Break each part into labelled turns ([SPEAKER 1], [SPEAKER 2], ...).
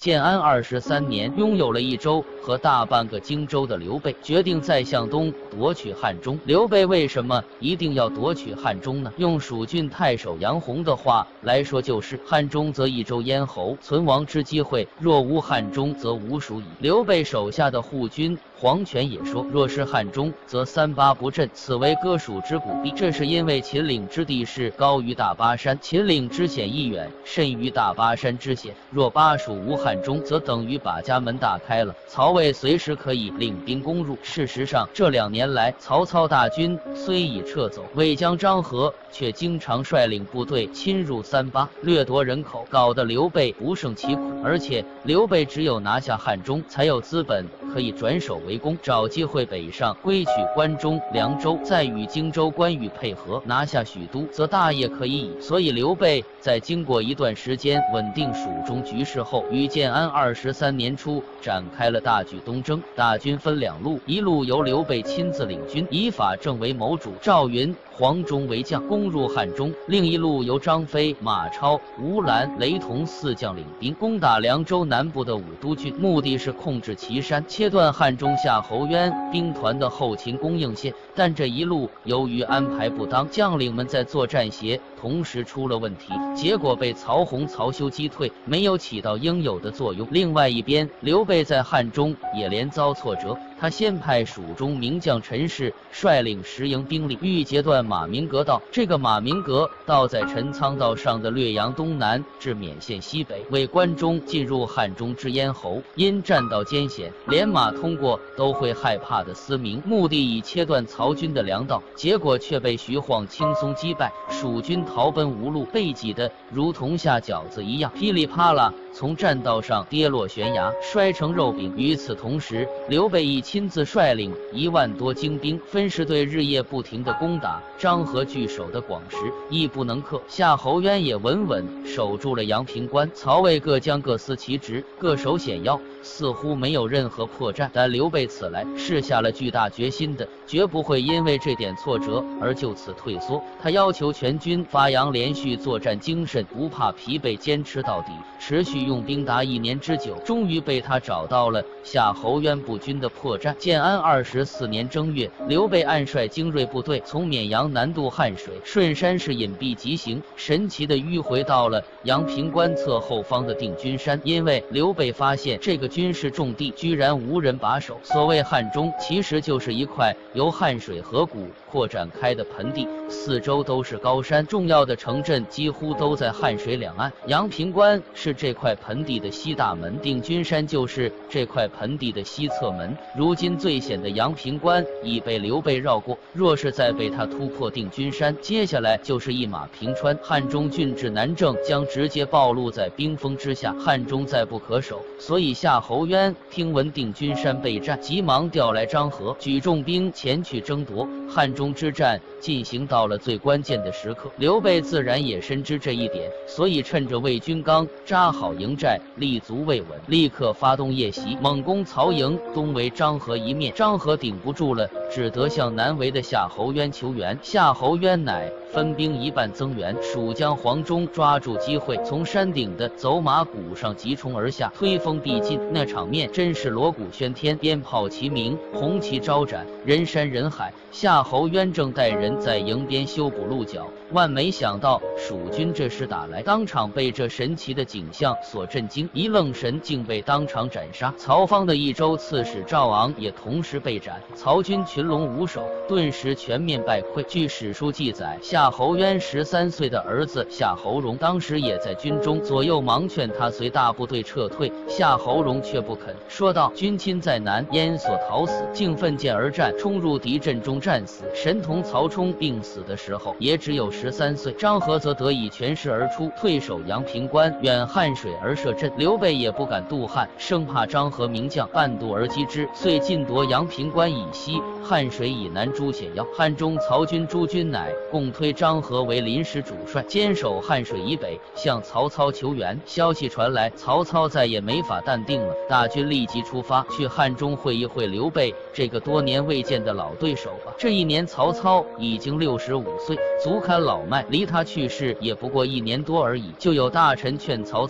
[SPEAKER 1] 建安23年，拥有了一州和大半个荆州的刘备，决定再向东夺取汉中。刘备为什么一定要夺取汉中呢？用蜀郡太守杨洪的话来说，就是汉中则一州咽喉，存亡之机会；若无汉中，则无蜀矣。刘备手下的护军黄权也说，若是汉中，则3-8不振，此为割蜀之骨壁。这是因为秦岭之地势高于大巴山，秦岭之险亦远，甚于大巴山之险。若巴蜀无汉中，则等于把家门大开了，曹魏随时可以领兵攻入。事实上，这2年来，曹操大军虽已撤走，魏将张合却经常率领部队侵入3-8，掠夺人口，搞得刘备不胜其苦。而且，刘备只有拿下汉中，才有资本可以转守为攻，找机会北上，归取关中、凉州，再与荆州关羽配合，拿下许都，则大业可以矣。所以刘备在经过一段时间稳定蜀中局势后，于建安23年初展开了大举东征。大军分2路，一路由刘备亲自领军，以法正为谋主，赵云、黄忠为将，攻入汉中；另一路由张飞、马超、吴兰、雷同4将领兵，攻打凉州南部的武都郡，目的是控制岐山，切断汉中夏侯渊兵团的后勤供应线。但这一路由于安排不当，将领们在作战协同时出了问题，结果被曹洪、曹休击退，没有起到应有的作用。另外一边，刘备在汉中也连遭挫折，他先派蜀中名将陈氏率领10营兵力，欲截断马鸣阁道。这个马鸣阁道在陈仓道上的略阳东南至勉县西北，为关中进入汉中之咽喉。因栈道艰险，连马通过都会害怕的嘶鸣，目的以切断曹军的粮道，结果却被徐晃轻松击败，蜀军逃奔无路，被挤得如同下饺子一样，噼里啪啦从栈道上跌落悬崖，摔成肉饼。与此同时，刘备已亲自率领1万多精兵，分10队日夜不停地攻打张合据守的广石，亦不能克。夏侯渊也稳稳守住了阳平关。曹魏各将各司其职，各守险要，似乎没有任何破绽。但刘备此来是下了巨大决心的，绝不会因为这点挫折而就此退缩。他要求全军发扬连续作战精神，不怕疲惫，坚持到底，持续用兵达1年之久。终于被他找到了夏侯渊部军的破绽。建安24年正月，刘备暗率精锐部队从绵阳南渡汉水，顺山势隐蔽急行，神奇地迂回到了阳平关侧后方的定军山。因为刘备发现这个军事重地居然无人把守。所谓汉中，其实就是一块由汉水河谷扩展开的盆地，四周都是高山，重要的城镇几乎都在汉水两岸。阳平关是这块盆地的西大门，定军山就是这块盆地的西侧门。如今最险的阳平关已被刘备绕过，若是再被他突破定军山，接下来就是一马平川，汉中郡治难政将直接暴露在冰封之下，汉中再不可守。所以夏侯渊听闻定军山备战，急忙调来张合，举重兵前去争夺。汉中之战进行到了最关键的时刻，刘备自然也深知这一点，所以趁着魏军刚扎好营寨，立足未稳，立刻发动夜袭，猛攻曹营。东围张合一面，张合顶不住了，只得向南围的夏侯渊求援。夏侯渊乃分兵一半增援，蜀将黄忠抓住机会，从山顶的走马谷上急冲而下，推风逼近，那场面真是锣鼓喧天，鞭炮齐鸣，红旗招展，人山人海。夏侯渊正带人在营边修补路脚，万没想到蜀军这时打来，当场被这神奇的景象所震惊，一愣神竟被当场斩杀。曹芳的益州刺史赵昂也同时被斩，曹军群龙无首，顿时全面败溃。据史书记载，夏侯渊13岁的儿子夏侯荣当时也在军中，左右忙劝他随大部队撤退，夏侯荣却不肯，说道：“军亲在南，焉所逃死？”竟奋剑而战，冲入敌阵中战死。神童曹冲病死的时候也只有13岁。张合则得以全师而出，退守阳平关，远汉水而设阵。刘备也不敢渡汉，生怕张合名将半渡而击之，遂尽夺阳平关以西、汉水以南诸险要。汉中曹军诸军乃共推张合为临时主帅，坚守汉水以北，向曹操求援。消息传来，曹操再也没法淡定了，大军立即出发，去汉中会一会刘备这个多年未见的老对手吧。这一年曹操已经65岁，足堪老迈，离他去世也不过1年多而已。就有大臣劝曹操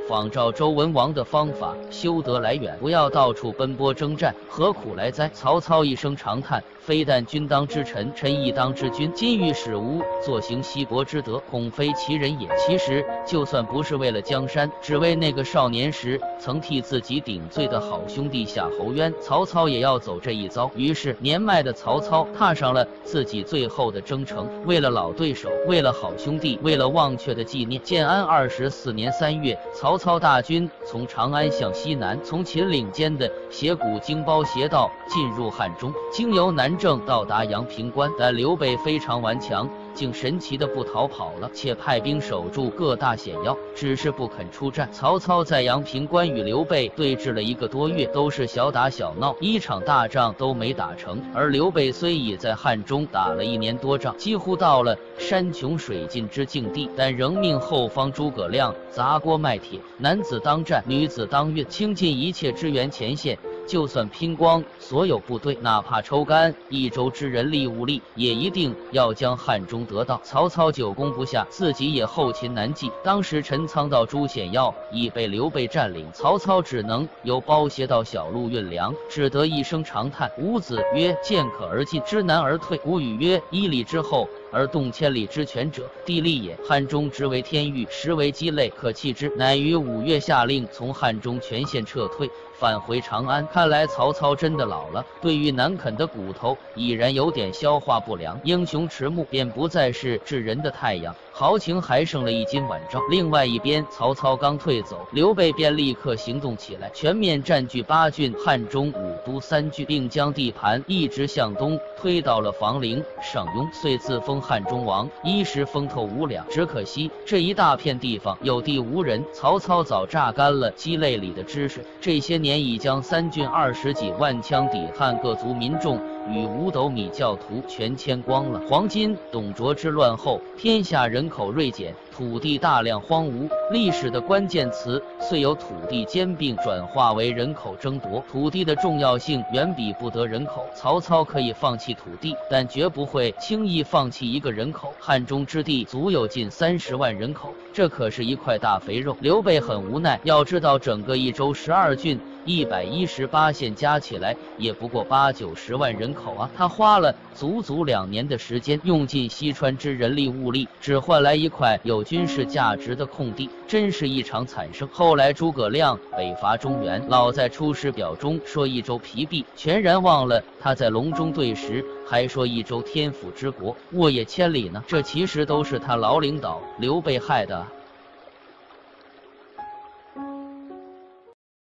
[SPEAKER 1] 仿照周文王的方法，修德来远，不要到处奔波征战，何苦来哉？曹操一声长叹，非但君当之臣，臣亦当之君。今欲使吾坐行西伯之德，恐非其人也。其实，就算不是为了江山，只为那个少年时曾替自己顶罪的好兄弟夏侯渊，曹操也要走这一遭。于是，年迈的曹操踏上了自己最后的征程。为了老对手，为了好兄弟，为了忘却的纪念。建安24年3月，曹操大军从长安向西南，从秦岭间的斜谷经包斜道进入汉中，经由南郑到达阳平关。但刘备非常顽强，竟神奇的不逃跑了，且派兵守住各大险要，只是不肯出战。曹操在阳平关与刘备对峙了1个多月，都是小打小闹，一场大仗都没打成。而刘备虽已在汉中打了1年多仗，几乎到了山穷水尽之境地，但仍命后方诸葛亮砸锅卖铁，男子当战，女子当运，倾尽一切支援前线。就算拼光所有部队，哪怕抽干1州之人力物力，也一定要将汉中得到。曹操久攻不下，自己也后勤难继。当时陈仓到诸险要已被刘备占领，曹操只能由包斜道小路运粮，只得一声长叹。伍子曰：“见可而进，知难而退。”吴语曰：“1里之后而动千里之权者，地利也。汉中直为天域，实为鸡肋，可弃之。”乃于5月下令从汉中全线撤退，返回长安。看来曹操真的老了，对于难啃的骨头已然有点消化不良。英雄迟暮，便不再是治人的太阳，豪情还剩了1斤晚照。另外一边，曹操刚退走，刘备便立刻行动起来，全面占据8郡、汉中5都3郡，并将地盘一直向东推到了房陵、上庸，遂自封汉中王，一时风头无两。只可惜这一大片地方有地无人，曹操早榨干了鸡肋里的汁水，这些年已将3郡20几万羌抵汉各族民众与五斗米教徒全迁光了。黄巾董卓之乱后，天下人口锐减，土地大量荒芜，历史的关键词遂由土地兼并转化为人口争夺。土地的重要性远比不得人口，曹操可以放弃土地，但绝不会轻易放弃1个人口。汉中之地足有近30万人口，这可是一块大肥肉。刘备很无奈，要知道整个1州12郡118县加起来也不过80、90万人口啊！他花了足足2年的时间，用尽西川之人力物力，只换来一块有军事价值的空地，真是一场惨胜。后来诸葛亮北伐中原，老在出师表中说1州疲弊，全然忘了他在隆中对时还说1州天府之国，沃野千里呢。这其实都是他老领导刘备害的啊。